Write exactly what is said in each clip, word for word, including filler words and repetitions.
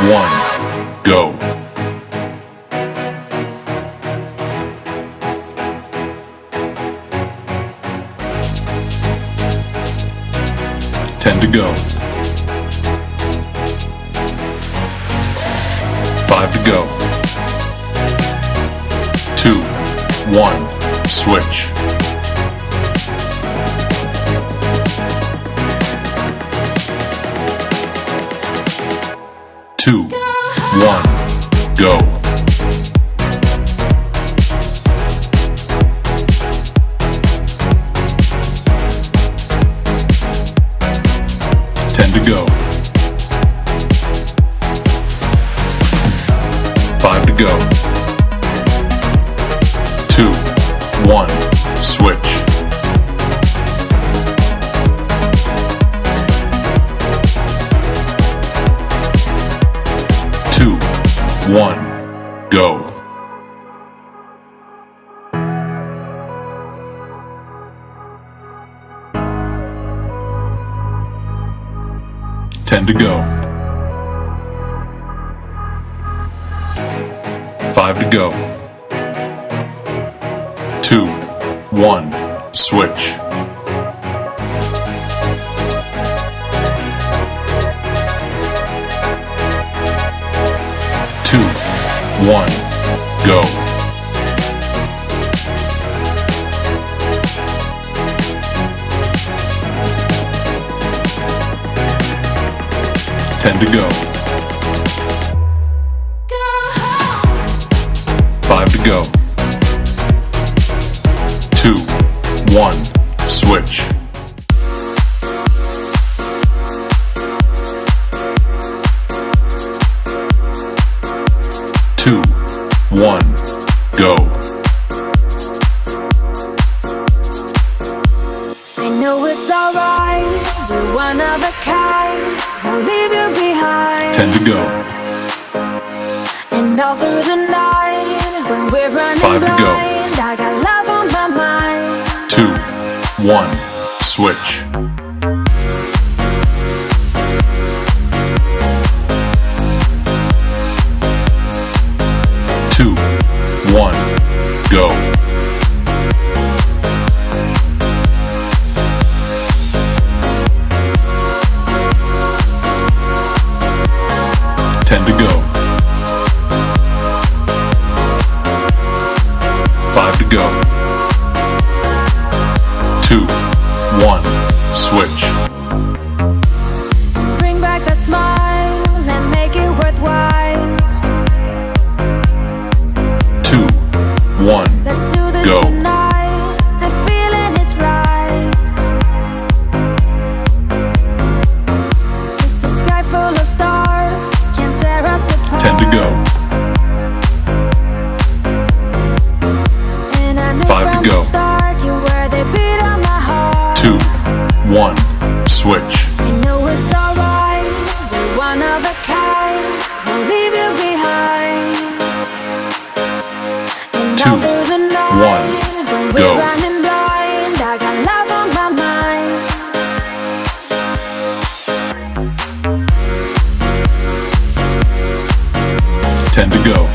one, go. ten to go. five to go. two, one, switch. two, one, go. ten to go. five to go. two, one, switch. two, one, go. ten to go. five to go. two, one, switch. two, one, go. ten to go. five to go. two, one, switch. two, one, go. I know it's alright, you're one of a kind, I'll leave you behind. ten to go. And all through the night, when we're running five to go. blind, I got love on my mind. two, one, switch. two, one, go. ten to go. five to go. two, one, switch. Bring back that smile and make it worthwhile. two, one, Let's do this go. tonight, the feeling is right. It's a sky full of stars, can't tear us apart. ten to go. And I knew five to from go. the start you were the beat of my heart. two, one, switch. I know it's alright, we're one of a kind, I'll leave you behind. And two, all through the night, one, when go. we're running blind, I got love on my mind. ten to go.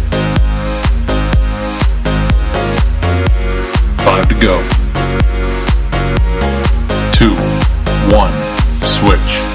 five to go. two, one, switch.